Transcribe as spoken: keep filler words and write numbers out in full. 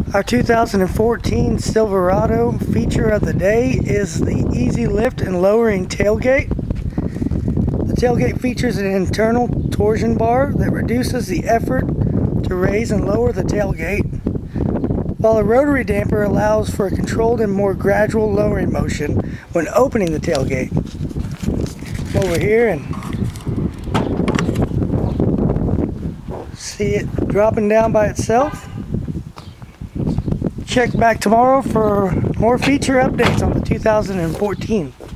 Our two thousand fourteen Silverado feature of the day is the easy lift and lowering tailgate. The tailgate features an internal torsion bar that reduces the effort to raise and lower the tailgate, while a rotary damper allows for a controlled and more gradual lowering motion when opening the tailgate. Over here and see it dropping down by itself. Check back tomorrow for more feature updates on the two thousand fourteen.